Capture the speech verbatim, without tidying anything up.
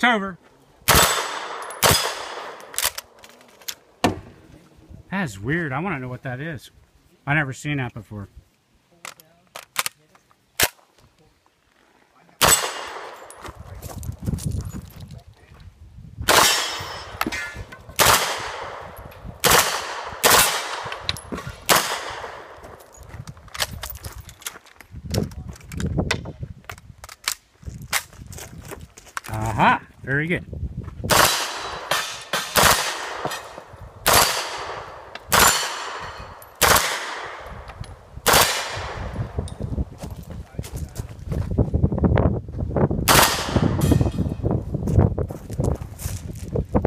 October. That is weird. I want to know what that is. I've never seen that before. Aha! Very good.